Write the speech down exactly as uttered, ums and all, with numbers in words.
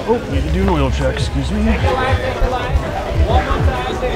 Oh, need to do an oil check, excuse me. Take a line, take a line. One more time, take